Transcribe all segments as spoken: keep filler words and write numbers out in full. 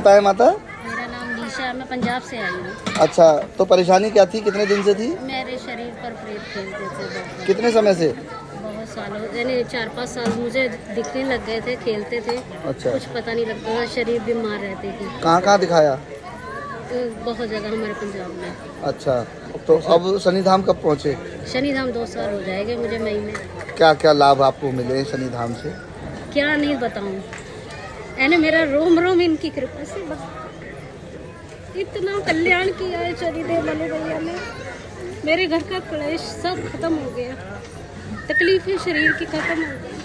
बताएं माता? मेरा नाम नीशा, मैं पंजाब से आई हूँ। अच्छा, तो परेशानी क्या थी, कितने दिन से थी? मेरे शरीर पर प्रेत खेलते थे बहुत। कितने समय से? बहुत सालों, यानी चार पाँच साल मुझे दिखने लग गए थे, खेलते थे। अच्छा। कुछ पता नहीं लगता था, शरीर बीमार रहती थी। कहाँ कहाँ दिखाया? तो बहुत जगह हमारे पंजाब में। अच्छा, तो अब शनिधाम कब पहुँचे? शनिधाम दो साल हो जाएंगे मुझे मई में। क्या क्या लाभ आपको मिले शनिधाम से? क्या नहीं बताऊँ, यानी मेरा रोम रोम इनकी कृपा से बस इतना कल्याण किया है शनिदेव मनु भैया ने। मेरे घर का क्लेश सब खत्म हो गया, तकलीफें शरीर की खत्म हो गई,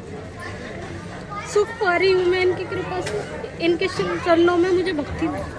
सुख पा रही हूँ मैं इनकी कृपा से। इनके चरणों में मुझे भक्ति मिली।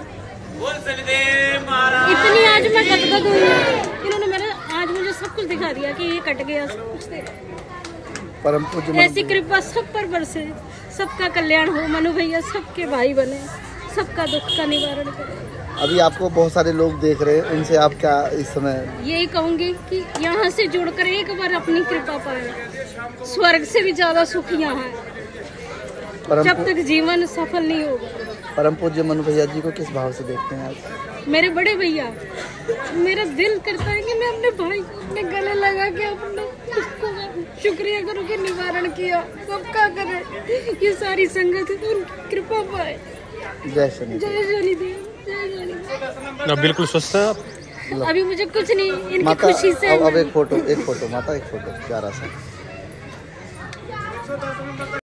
इतनी आज मैं गदगद हुई हूँ, इन्होंने मेरे आज मुझे सब कुछ दिखा दिया कि ये कट गया सब कुछ दे। परम पूज्य ऐसी कृपा सब पर बरसे, सबका कल्याण हो, मनु भैया सबके भाई बने, सबका दुख का निवारण करे। अभी आपको बहुत सारे लोग देख रहे हैं, उनसे आप क्या इस समय? यही कहूँगी कि यहाँ से जुड़कर एक बार अपनी कृपा पाए। स्वर्ग से भी ज्यादा सुख यहाँ है, जब तक जीवन सफल नहीं होगा। परम पूज्य मनु भैया जी को किस भाव से देखते हैं आप? मेरे बड़े भैया, मेरा दिल करता है कि मैं अपने भाई को अपने गले लगा के अपने शुक्रिया करूँ कि निवारण किया। सबका करे ये सारी संगत उनकी कृपा पाए। जय शनि, जय शनिदेव, जय शनिदेव। बिल्कुल स्वस्थ है आप? अभी मुझे कुछ नहीं, इनकी माता, खुशी से। अब, अब एक फोटो, एक फोटो माता, एक फोटो प्यारा सा।